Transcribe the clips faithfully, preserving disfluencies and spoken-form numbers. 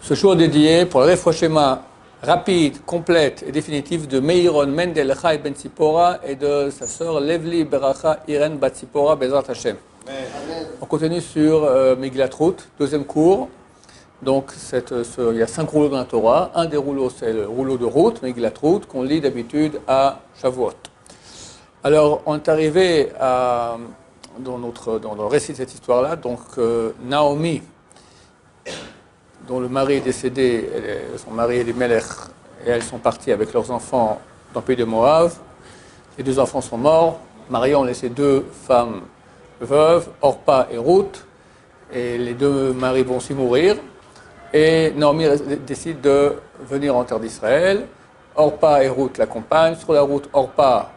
Ce jour dédié pour le réfouachement rapide, complète et définitive de Meiron Mendel Chai Ben Tzipora et de sa sœur Levli Beracha Irene Bat Tzipora Bezrat Hashem. On continue sur euh, Megillat Ruth, deuxième cours. Donc cette, ce, il y a cinq rouleaux dans la Torah. Un des rouleaux, c'est le rouleau de Ruth, Megillat Ruth, qu'on lit d'habitude à Shavuot. Alors on est arrivé à, dans, notre, dans le récit de cette histoire-là, donc euh, Naomi, dont le mari est décédé, est, son mari Elimelech, et elles sont parties avec leurs enfants dans le pays de Moab. Les deux enfants sont morts. Marion a laissé deux femmes veuves, Orpa et Ruth, et les deux maris vont aussi mourir. Et Naomi décide de venir en terre d'Israël. Orpa et Ruth l'accompagnent. Sur la route, Orpa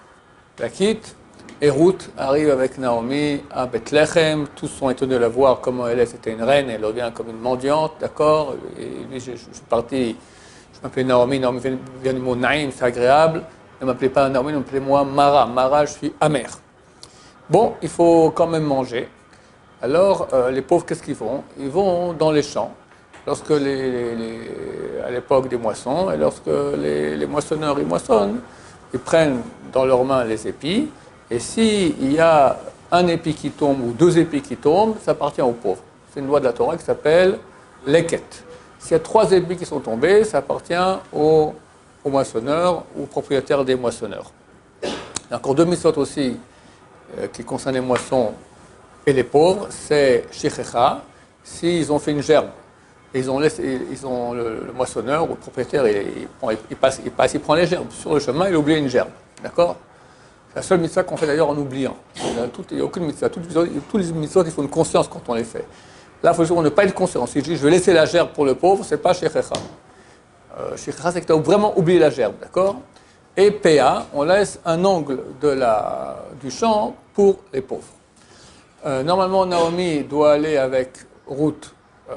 la quitte. Et Ruth arrive avec Naomi à Bethléem. Tous sont étonnés de la voir, comment elle est. C'était une reine, elle revient comme une mendiante, d'accord. Et lui, je, je suis parti, je m'appelais Naomi. Naomi vient du mot Naïm, c'est agréable. Ne m'appelez pas Naomi, appelez-moi Mara. Mara, je suis amère. Bon, il faut quand même manger. Alors, euh, les pauvres, qu'est-ce qu'ils font? Ils vont dans les champs, lorsque les, les, les, à l'époque des moissons, et lorsque les, les moissonneurs ils moissonnent, ils prennent dans leurs mains les épis. Et s'il y a un épi qui tombe ou deux épis qui tombent, ça appartient aux pauvres. C'est une loi de la Torah qui s'appelle l'Eket. S'il y a trois épis qui sont tombés, ça appartient aux, aux moissonneurs ou aux propriétaires des moissonneurs. Il y a encore deux mitzvot aussi euh, qui concernent les moissons et les pauvres. C'est Shechecha, s'ils ont fait une gerbe, ils ont laissé, ils ont le, le moissonneur ou le propriétaire, il, il, il, il, passe, il passe, il prend les gerbes. Sur le chemin, il oublie une gerbe. D'accord? C'est la seule mitzvah qu'on fait d'ailleurs en oubliant. Il n'y a aucune mitzvah. Tous les mitzvahs, il faut une conscience quand on les fait. Là, il faut toujours ne pas être conscient. Si je dis je vais laisser la gerbe pour le pauvre, ce n'est pas shechecha. Euh, shechecha, c'est que tu as vraiment oublié la gerbe, d'accord? Et P A, on laisse un angle de la, du champ pour les pauvres. Euh, normalement, Naomi doit aller avec Ruth euh,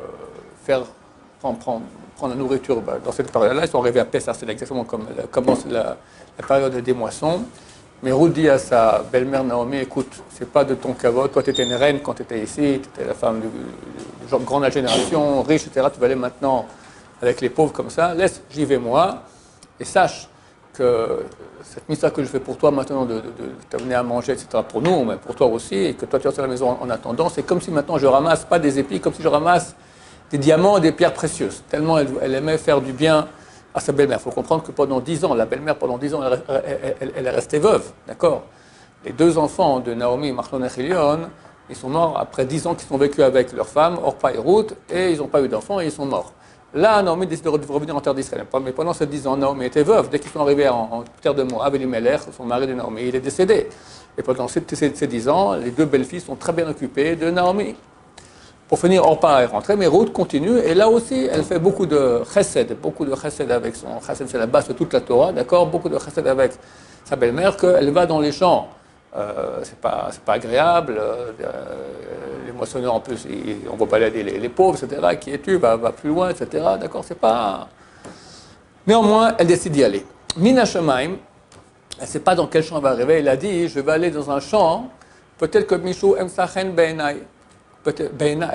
faire, prendre, prendre, prendre la nourriture bah, dans cette période-là. Ils sont arrivés à Pessah, c'est exactement comme commence la, la période des moissons. Mais Ruth dit à sa belle-mère Naomi, écoute, c'est pas de ton cavote, toi tu étais une reine quand tu étais ici, tu étais la femme de, de grande génération, riche, et cetera. Tu vas aller maintenant avec les pauvres comme ça, laisse, j'y vais moi, et sache que cette mission que je fais pour toi maintenant, de, de, de t'amener à manger, et cetera, pour nous, mais pour toi aussi, et que toi tu restes à la maison en, en attendant, c'est comme si maintenant je ramasse pas des épis, comme si je ramasse des diamants et des pierres précieuses. Tellement elle, elle aimait faire du bien à sa belle-mère. Il faut comprendre que pendant dix ans, la belle-mère, pendant dix ans, elle, elle, elle, elle est restée veuve, d'accord? Les deux enfants de Naomi, Machlon et Chilion, ils sont morts après dix ans qu'ils sont vécus avec leur femme, Orpa et Ruth, et ils n'ont pas eu d'enfants et ils sont morts. Là, Naomi décide de revenir en terre d'Israël. Mais pendant ces dix ans, Naomi était veuve. Dès qu'ils sont arrivés en, en terre de Moab, Elimelech, son mari de Naomi, il est décédé. Et pendant ces, ces, ces dix ans, les deux belles-filles sont très bien occupées de Naomi. Pour finir, Orpa est rentrée, mais Ruth continue. Et là aussi, elle fait beaucoup de chesed, beaucoup de chesed avec son... Chesed, c'est la base de toute la Torah, d'accord? Beaucoup de chesed avec sa belle-mère, qu'elle va dans les champs. Euh, c'est pas, c'est pas agréable. Euh, les moissonneurs, en plus, ils, on va balader les, les pauvres, et cetera. Qui es-tu? Va, va plus loin, et cetera. D'accord? C'est pas... Néanmoins, elle décide d'y aller. Mina Shemaim, elle ne sait pas dans quel champ elle va arriver. Elle a dit, je vais aller dans un champ, peut-être que Mishou Emsachen Be'enai. Peut-être,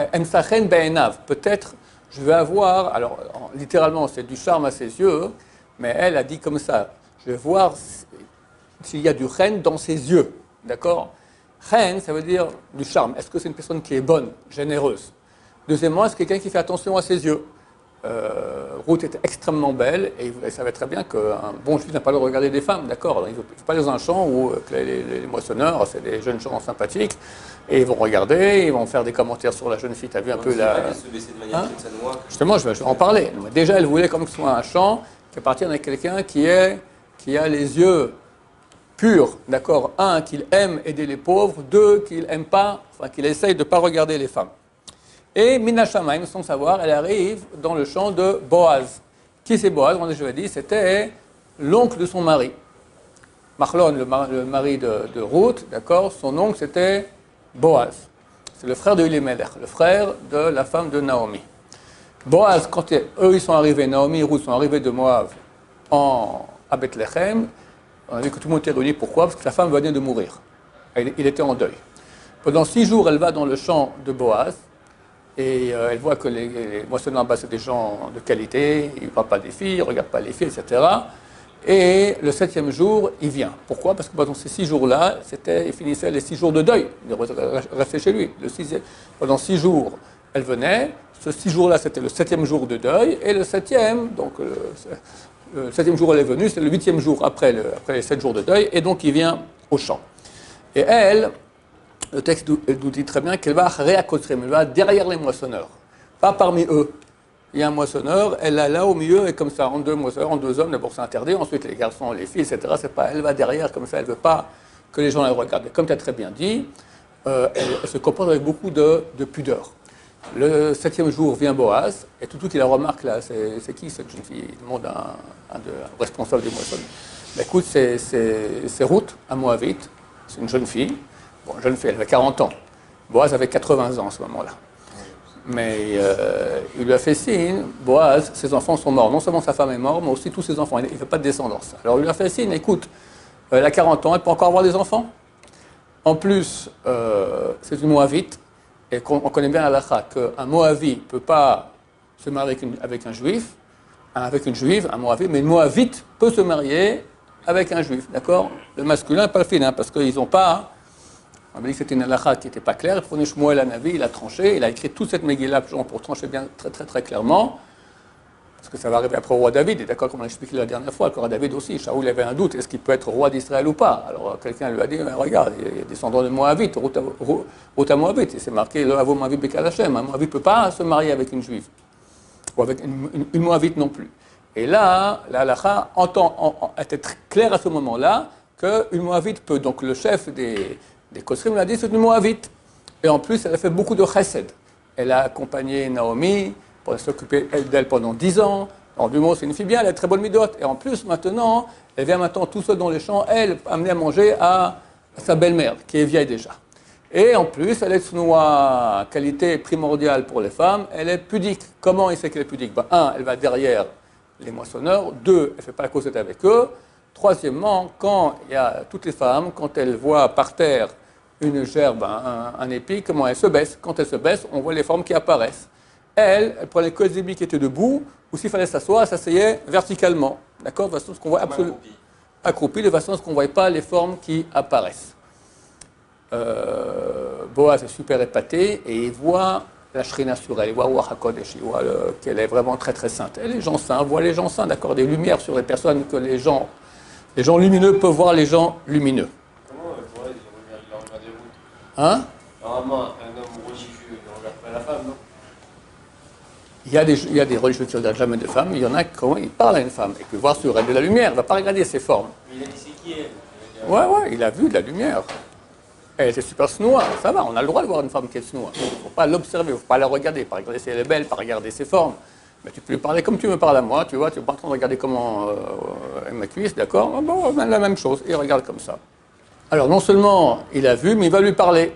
peut-être je vais avoir, alors littéralement c'est du charme à ses yeux, mais elle a dit comme ça, je vais voir s'il y a du chen dans ses yeux, d'accord? Chen, ça veut dire du charme. Est-ce que c'est une personne qui est bonne, généreuse? Deuxièmement, est-ce quelqu'un qui fait attention à ses yeux? euh, Ruth était extrêmement belle et elle savait très bien qu'un bon juif n'a pas le droit de regarder des femmes, d'accord? Il ne faut pas aller dans un champ où les, les, les moissonneurs, c'est des jeunes gens sympathiques, et ils vont regarder, ils vont faire des commentaires sur la jeune fille. Tu as vu un peu la... Hein? Justement, je vais, je vais en parler. Déjà, elle voulait comme que ce soit un champ qui appartienne à quelqu'un qui, est, qui a les yeux purs, d'accord? Un, qu'il aime aider les pauvres. Deux, qu'il aime pas, enfin qu'il essaye de ne pas regarder les femmes. Et Mina Shamaim, sans savoir, elle arrive dans le champ de Boaz. Qui c'est Boaz? On a déjà dit, c'était l'oncle de son mari. Machlon, le mari, le mari de, de Ruth, d'accord? Son oncle, c'était Boaz. C'est le frère de Elimelech, le frère de la femme de Naomi. Boaz, quand eux ils sont arrivés, Naomi et Ruth sont arrivés de Moab en, à Bethléem, on a vu que tout le monde était réuni. Pourquoi? Parce que sa femme venait de mourir. Il était en deuil. Pendant six jours, elle va dans le champ de Boaz. Et euh, elle voit que les, les moissonneurs en bas, c'est des gens de qualité, ils ne parlent pas des filles, ils ne regardent pas les filles, et cetera. Et le septième jour, il vient. Pourquoi? Parce que pendant ces six jours-là, il finissait les six jours de deuil. Il restait chez lui. Le sixième, pendant six jours, elle venait. Ce six jours-là, c'était le septième jour de deuil. Et le septième, donc le, le septième jour, elle est venue, c'est le huitième jour après, le, après les sept jours de deuil. Et donc, il vient au champ. Et elle, le texte nous dit très bien qu'elle va réaccoster, elle va derrière les moissonneurs, pas parmi eux. Il y a un moissonneur, elle est là au milieu, et comme ça, en deux moissonneurs, en deux hommes, d'abord c'est interdit, ensuite les garçons, les filles, et cetera. C'est pas, elle va derrière, comme ça, elle ne veut pas que les gens la regardent. Et comme tu as très bien dit, euh, elle, elle se comporte avec beaucoup de, de pudeur. Le septième jour vient Boaz, et tout tout qui la remarque là, c'est qui cette jeune fille? Il demande à un, un, de, un responsable des moissonneurs. Ben, écoute, c'est Ruth, un Moabite, c'est une jeune fille. Bon, jeune fille, elle avait quarante ans. Boaz avait quatre-vingts ans à ce moment-là. Mais euh, il lui a fait signe, Boaz, ses enfants sont morts. Non seulement sa femme est morte, mais aussi tous ses enfants. Il ne fait pas de descendance. Alors il lui a fait signe, écoute, elle a quarante ans, elle peut encore avoir des enfants. En plus, euh, c'est une Moabite, et on, on connaît bien la halakha qu'un Moabite ne peut pas se marier avec, une, avec un juif, avec une juive, un Moabite, mais une Moabite peut se marier avec un juif, d'accord? Le masculin, pas le féminin, parce qu'ils n'ont pas... On m'a dit que c'était une halakha qui n'était pas claire. Il prenait Shmuel Hanavi, il a tranché, il a écrit toute cette Megillah pour trancher bien très très très clairement. Parce que ça va arriver après au roi David, et d'accord, comme on l'a expliqué la dernière fois, le roi David aussi, Shaoul avait un doute, est-ce qu'il peut être roi d'Israël ou pas? Alors quelqu'un lui a dit, regarde, il est descendant de Moabite, Ruth à Moabite, et c'est marqué, le Avo Moabite Bekal Hashem, un Moabite ne peut pas se marier avec une juive, ou avec une, une, une Moabite non plus. Et là, la halakha était très claire à ce moment-là, qu'une Moabite peut, donc le chef des... Les Kosrim lui a dit c'est une Moabite. Et en plus, elle a fait beaucoup de chesed. Elle a accompagné Naomi pour s'occuper d'elle pendant dix ans. En du mot, c'est une fille bien, elle a très bonne midote. Et en plus, maintenant, elle vient maintenant tout seul dans les champs, elle, amener à manger à sa belle-mère, qui est vieille déjà. Et en plus, elle est tsnoua, qualité primordiale pour les femmes, elle est pudique. Comment il sait qu'elle est pudique? Ben, un, elle va derrière les moissonneurs. Deux, elle ne fait pas la causette avec eux. Troisièmement, quand il y a toutes les femmes, quand elles voient par terre une gerbe, un, un épi, comment elle se baisse. Quand elle se baisse, on voit les formes qui apparaissent. Elle, elle prenait que les ébis qui étaient debout, ou s'il fallait s'asseoir, elle s'asseyait verticalement. D'accord? De façon à ce qu'on voit absolument. Accroupie, de façon à ce qu'on ne voit pas les formes qui apparaissent. Euh, Boaz est super épaté et il voit la Shrina sur elle, il voit Ruach HaKodesh, il voit qu'elle est vraiment très très sainte. Et les gens saints voient les gens saints, d'accord? Des lumières sur les personnes que les gens, les gens lumineux peuvent voir les gens lumineux. Hein? Normalement, un homme religieux ne regarde pas la femme, non? Il y a des, il y a des religieux qui ne regardent jamais de femmes, il y en a qui il parle à une femme, et peut voir sur elle de la lumière, il ne va pas regarder ses formes. Mais il a dit c'est qui elle? Ouais, ouais, il a vu de la lumière. Elle était super snoua, ça va, on a le droit de voir une femme qui est snoua. Il ne faut pas l'observer, il ne faut pas la regarder, pas regarder si elle est belle, pas regarder ses formes. Mais tu peux lui parler comme tu me parles à moi, tu vois, tu n'es pas en train de regarder comment euh, ma cuisse, d'accord? Bon, la même chose, il regarde comme ça. Alors, non seulement il a vu, mais il va lui parler.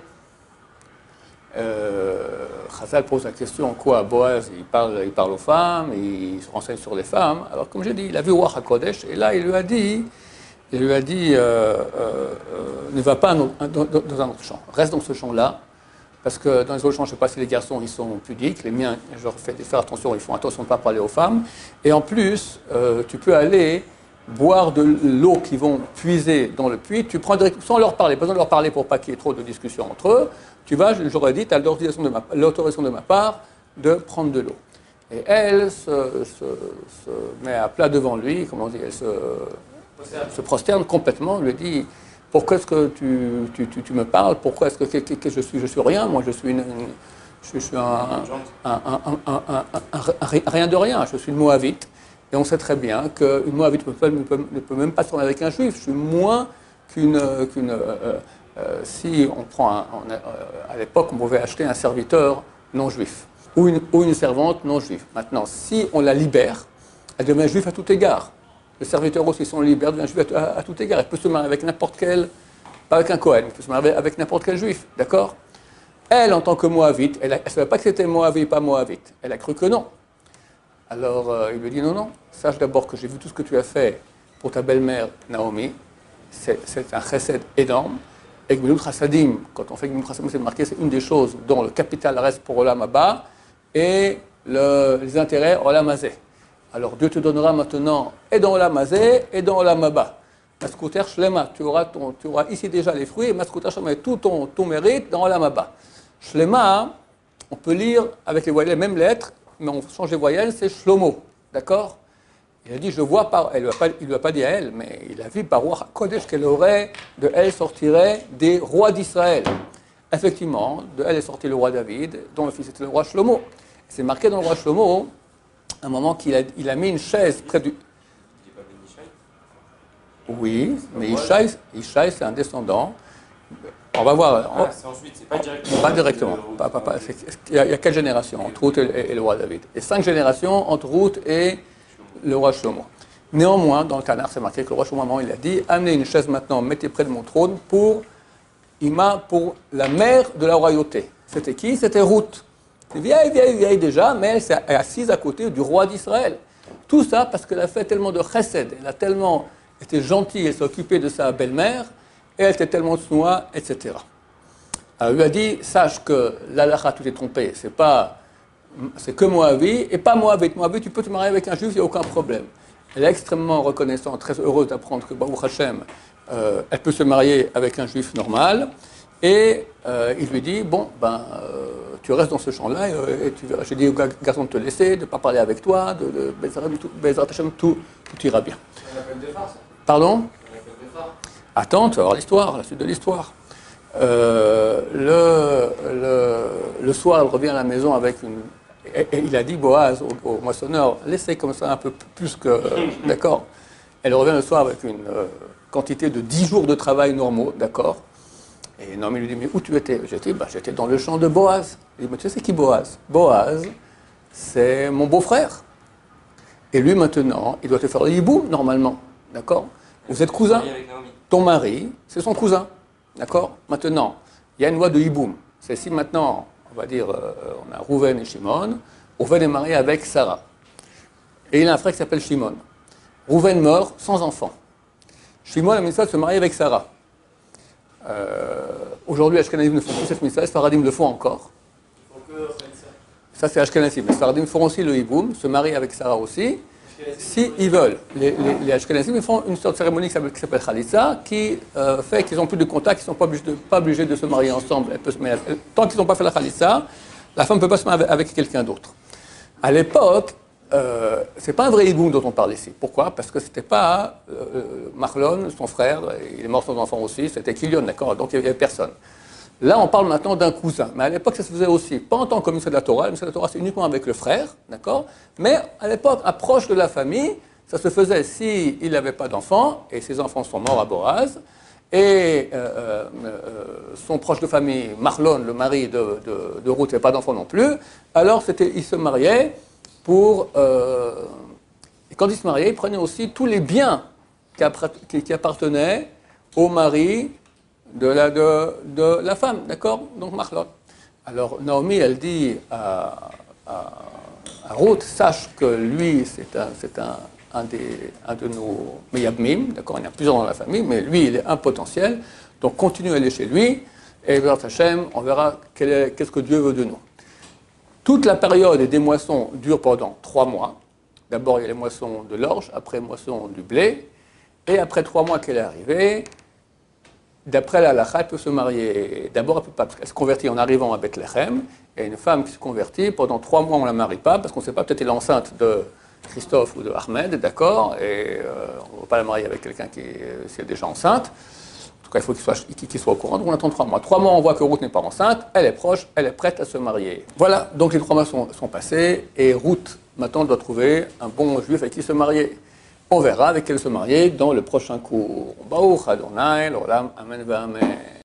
Euh, Chazal pose la question, quoi, Boaz, il parle, il parle aux femmes, il se renseigne sur les femmes. Alors, comme j'ai dit, il a vu Ruach HaKodesh, et là, il lui a dit, il lui a dit, euh, euh, euh, ne va pas dans, dans, dans un autre champ, reste dans ce champ-là, parce que dans les autres champs, je ne sais pas si les garçons, ils sont pudiques, les miens, je leur fais faire attention, ils font attention de ne pas parler aux femmes, et en plus, euh, tu peux aller boire de l'eau qu'ils vont puiser dans le puits, tu prends sans leur parler, pas besoin de leur parler pour pas qu'il y ait trop de discussions entre eux, tu vas, j'aurais dit, tu as l'autorisation de, de ma part de prendre de l'eau. Et elle se, se, se met à plat devant lui, comment dire, elle se, se prosterne complètement, lui dit, pourquoi est-ce que tu, tu, tu, tu me parles, pourquoi est-ce que, que, que, que je suis, je suis rien, moi je suis une, une je, je suis un, un, un, un, un, un, rien de rien, je suis une Moabite. Et on sait très bien qu'une Moabite ne peut, peut, ne peut même pas se tourner avec un juif. Je suis moins qu'une... qu'une euh, euh, si on prend... Un, on a, euh, à l'époque, on pouvait acheter un serviteur non juif ou une, ou une servante non juive. Maintenant, si on la libère, elle devient juive à tout égard. Le serviteur aussi, si on le libère, devient juif à, à, à tout égard. Elle peut se marier avec n'importe quel... Pas avec un Kohen, elle peut se marier avec n'importe quel juif. D'accord? Elle, en tant que Moabite, elle ne savait pas que c'était Moabite, pas Moabite. Elle a cru que non. Alors, euh, il lui dit, non, non, sache d'abord que j'ai vu tout ce que tu as fait pour ta belle-mère, Naomi. C'est un chesed énorme. Et Gmilut Chassadim, quand on fait Gmilut Chassadim, c'est marqué, c'est une des choses dont le capital reste pour Olam Haba et le, les intérêts Olam Hazeh. Alors Dieu te donnera maintenant et dans Olam Hazeh et dans Olam Haba. Maskouter Shlema, tu auras, ton, tu auras ici déjà les fruits, et Maskouter Shlema, tout ton, ton mérite dans Olam Haba. Shlema, on peut lire avec les voyelles, les mêmes lettres, mais on change les voyelles, c'est Shlomo, d'accord? Il a dit, je vois par, elle, il ne lui a pas dit à elle, mais il a vu par Ruach HaKodesh qu'elle aurait, de elle sortirait des rois d'Israël. Effectivement, de elle est sorti le roi David, dont le fils était le roi Shlomo. C'est marqué dans le roi Shlomo, à un moment qu'il a, il a mis une chaise près du... Oui, mais Ishaï, Ishaï c'est un descendant. On va voir. Ah, c'est ensuite, c'est pas directement. Pas directement. Pas, pas, pas, il, y a, il y a quatre générations entre Ruth et, et le roi David. Et cinq générations entre Ruth et le roi Shlomo. Néanmoins, dans le Tanakh, c'est marqué que le roi Shlomo, il a dit, amenez une chaise maintenant, mettez près de mon trône pour, Ima, pour la mère de la royauté. C'était qui? C'était Ruth. C'est vieille, vieille, vieille déjà, mais elle s'est assise à côté du roi d'Israël. Tout ça parce qu'elle a fait tellement de chesed, elle a tellement été gentille, elle s'est occupée de sa belle-mère, et elle était tellement tsnoua, et cetera. Alors, il lui a dit, sache que l'halakha, tu t'es trompé, c'est pas, c'est que Moavi, et pas Moabite. Moabite, tu peux te marier avec un juif, il n'y a aucun problème. Elle est extrêmement reconnaissante, très heureuse d'apprendre que Baruch Hashem, euh, elle peut se marier avec un juif normal, et euh, il lui dit, bon, ben, euh, tu restes dans ce champ-là, et, et tu verras, j'ai dit au garçon de te laisser, de ne pas parler avec toi, de, de Bezrat Hashem, tout, tout ira bien. On appelle des phares, ça. Pardon? Phares. Attends, tu vas voir l'histoire, la suite de l'histoire. Euh, le, le, le soir, elle revient à la maison avec une... Et, et il a dit, Boaz, au, au moissonneur, laissez comme ça un peu plus que... D'accord? Elle revient le soir avec une euh, quantité de dix jours de travail normaux, d'accord? Et Naomi lui dit, mais où tu étais? J'étais bah, j'étais dans le champ de Boaz. Il dit, mais tu sais, c'est qui Boaz? Boaz, c'est mon beau-frère. Et lui, maintenant, il doit te faire le hiboum, normalement, d'accord? Vous êtes cousins. Ton mari, c'est son cousin. D'accord? Maintenant, il y a une loi de hiboum. C'est si maintenant, on va dire, euh, on a Rouven et Shimon. Rouven est marié avec Sarah. Et il a un frère qui s'appelle Shimon. Rouven meurt sans enfant. Shimon a mis ça de se marier avec Sarah. Euh, Aujourd'hui, Ashkenazim ne font plus cette mitzvah, les Sfaradim le font encore. Ça, c'est Ashkenazim. Les Sfaradim font aussi le hiboum, se marient avec Sarah aussi. Si ils veulent, les, les, les Ashkenazim ils font une sorte de cérémonie qui s'appelle, qui s'appelle Khalitsa, qui euh, fait qu'ils n'ont plus de contact, qu'ils ne sont pas obligés de, pas obligés de se marier ensemble. Elle peut se marier, elle, tant qu'ils n'ont pas fait la Khalitsa, la femme ne peut pas se marier avec, avec quelqu'un d'autre. À l'époque, euh, ce n'est pas un vrai hiboum dont on parle ici. Pourquoi? Parce que ce n'était pas euh, Marlon, son frère, il est mort sans enfant aussi, c'était Kilion, d'accord? Donc il n'y avait personne. Là, on parle maintenant d'un cousin. Mais à l'époque, ça se faisait aussi, pas en tant que ministre de la Torah. Le ministre de la Torah, c'est uniquement avec le frère, d'accord? Mais à l'époque, approche de la famille, ça se faisait s'il n'avait pas d'enfants, et ses enfants sont morts à Boaz, et euh, euh, son proche de famille, Marlon, le mari de, de, de Ruth, n'avait pas d'enfants non plus, alors c'était, il se mariait pour... Euh, et quand il se mariait, il prenait aussi tous les biens qui, qui, qui appartenaient au mari de la, de, de la femme, d'accord? Donc, Machlon. Alors, Naomi, elle dit à, à, à Ruth, sache que lui, c'est un, c'est un, un, des, un de nos meyabmim, d'accord? Il y en a plusieurs dans la famille, mais lui, il est un potentiel. Donc, continue à aller chez lui, et vers Hachem, on verra quel est, qu'est-ce que Dieu veut de nous. Toute la période des moissons dure pendant trois mois. D'abord, il y a les moissons de l'orge, après les moissons du blé, et après trois mois qu'elle est arrivée, d'après la halakha, elle peut se marier. D'abord, elle peut pas, parce qu'elle se convertit en arrivant à Bethléem. Et une femme qui se convertit, pendant trois mois, on ne la marie pas, parce qu'on ne sait pas, peut-être elle est enceinte de Christophe ou de Ahmed, d'accord? Et euh, on ne va pas la marier avec quelqu'un qui est, si elle est déjà enceinte. En tout cas, il faut qu'il soit, qu'il soit au courant. Donc, on attend trois mois. Trois mois, on voit que Ruth n'est pas enceinte, elle est proche, elle est prête à se marier. Voilà, donc les trois mois sont, sont passés, et Ruth, maintenant, doit trouver un bon juif avec qui se marier. On verra avec qui elle se marier dans le prochain cours. Baruch Adonai, l'olam, amen, amen.